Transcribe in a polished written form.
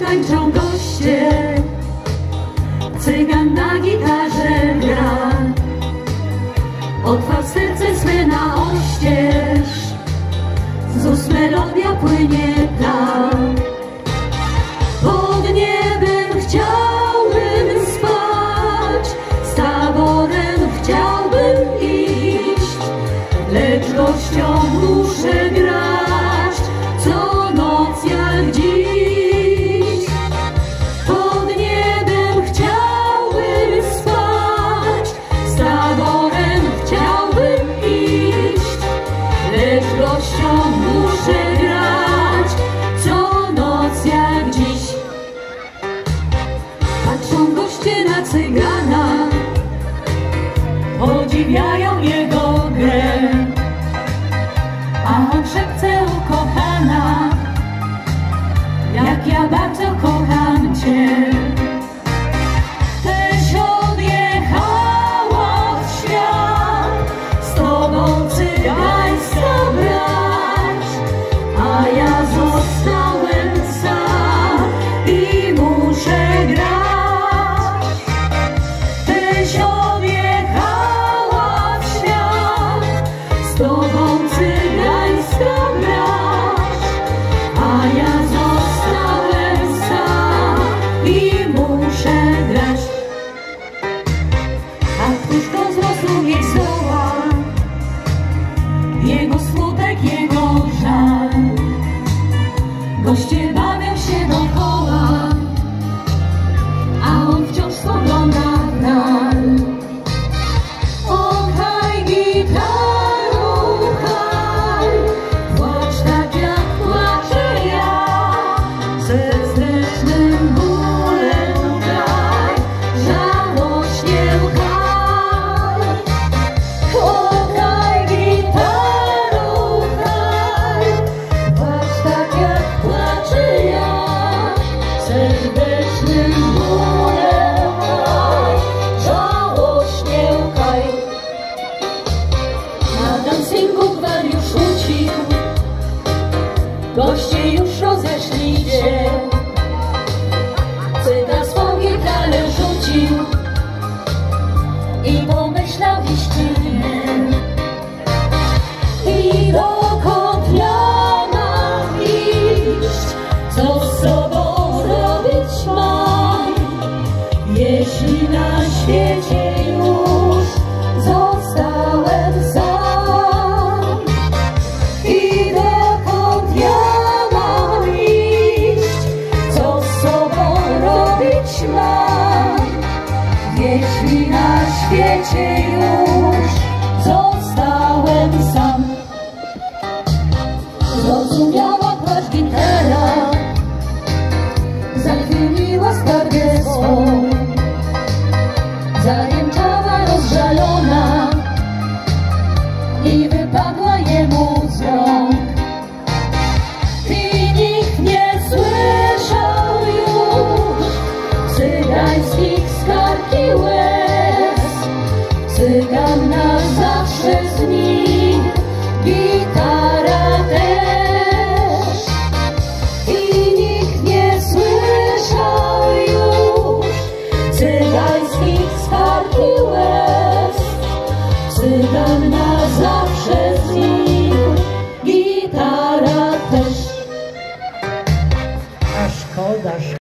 tańczą goście, cygan na gitarze gra. Otwarł serce swe na oścież, z ust melodia płynie ta. Pod niebem chciałbym spać, z taborem chciałbym iść, lecz gościom muszę grać co noc jak dziś. Pod niebem chciałbym spać, z taborem chciałbym iść, lecz gościom muszę grać co noc jak dziś. Patrzą goście na cygana, podziwiają jego grę, a on szepce ukochana, jak ja bardzo kocham cię. Też odjechała w świat, z tobą cygańska brać, a ja zostałem sam i muszę grać. Też odjechała w świat, z tobą cygańska brać, a ja zostałem sam i muszę grać. A któż to zrozumieć mieć zdoła, jego smutek, jego żal. Goście bawią się dookoła, a on wciąż spogląda w dal. Ochaj, gitaro, chaj, płacz tak jak płaczę ja, serdecznym bólem graj, żałośnie łkaj. Ochaj, gitaro, chaj, płacz tak jak płaczę ja, serdecznym bólem graj, żałośnie łkaj. Na dancingu gwar już ucichł, goście już rozeszli się. Cygan swą gitarę rzucił i pomyślał iście. I dokąd ja mam iść, co z sobą zrobić mam, jeśli na świecie już zostałem sam. I dokąd ja mam iść, co z sobą robić mam, jeśli na świecie już zostałem sam. Zrozumiała płacz gitara, zachwyciła skargę swą, zajęczała rozżalona i wypadła jemu z rąk. I nikt nie słyszał już cygańskich skarg i łez. Cygan na zawsze znikł, gitara też. I nikt nie słyszał już cygańskich skarg i łez. Cygan na zawsze